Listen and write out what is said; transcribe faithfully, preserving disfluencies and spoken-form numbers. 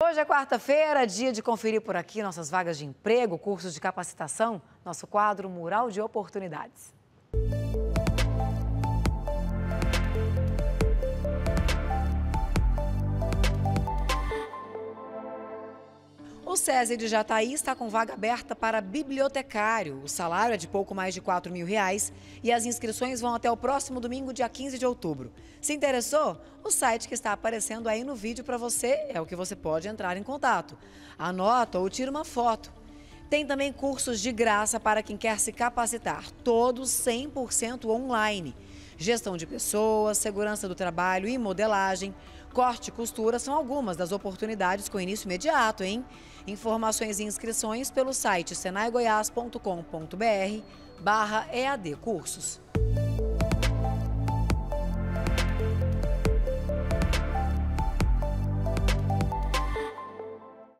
Hoje é quarta-feira, dia de conferir por aqui nossas vagas de emprego, cursos de capacitação, nosso quadro Mural de Oportunidades. O SESI de Jataí está com vaga aberta para bibliotecário. O salário é de pouco mais de quatro mil reais e as inscrições vão até o próximo domingo, dia quinze de outubro. Se interessou? O site que está aparecendo aí no vídeo para você é o que você pode entrar em contato. Anota ou tira uma foto. Tem também cursos de graça para quem quer se capacitar, todos cem por cento online. Gestão de pessoas, segurança do trabalho e modelagem, corte e costura são algumas das oportunidades com início imediato, hein? Informações e inscrições pelo site senai goiás ponto com ponto br barra E A D cursos.